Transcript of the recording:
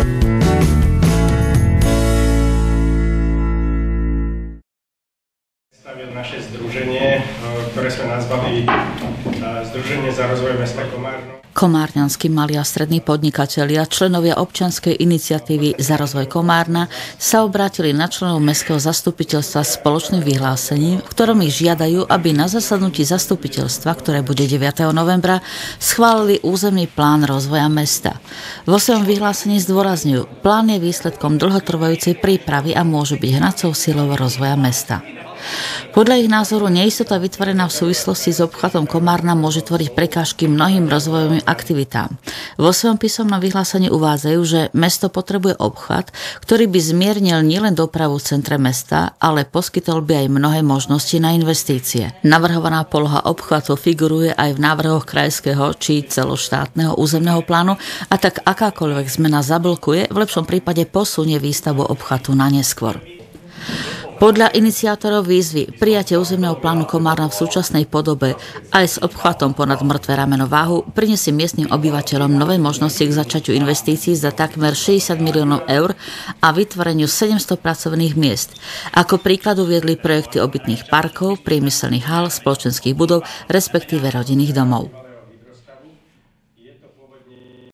Naše združenie, ktoré sme nazvali Združenie za rozvoj mesta Komárno. Komárňanskí malí a strední podnikatelia, členovia občianskej iniciatívy Za rozvoj Komárna sa obrátili na členov mestského zastupiteľstva spoločným vyhlásením, v ktorom ich žiadajú, aby na zasadnutí zastupiteľstva, ktoré bude 9. novembra, schválili územný plán rozvoja mesta. Vo svojom vyhlásení zdôrazňujú, plán je výsledkom dlhotrvajúcej prípravy a môže byť hnacou silou rozvoja mesta. Podľa ich názoru neistota vytvorená v súvislosti s obchvatom Komárna môže tvoriť prekážky mnohým rozvojovým aktivitám. Vo svojom písomnom vyhlásení uvádzajú, že mesto potrebuje obchvat, ktorý by zmiernil nielen dopravu v centre mesta, ale poskytol by aj mnohé možnosti na investície. Navrhovaná poloha obchvatu figuruje aj v návrhoch krajského či celoštátneho územného plánu a tak akákoľvek zmena zablokuje, v lepšom prípade posunie výstavbu obchvatu na neskôr. Podľa iniciátorov výzvy prijatie územného plánu Komárna v súčasnej podobe aj s obchvatom ponad mŕtve rameno váhu prinesie miestnym obyvateľom nové možnosti k začaťu investícií za takmer 60 miliónov eur a vytvoreniu 700 pracovných miest. Ako príklad uviedli projekty obytných parkov, priemyselných hál, spoločenských budov, respektíve rodinných domov.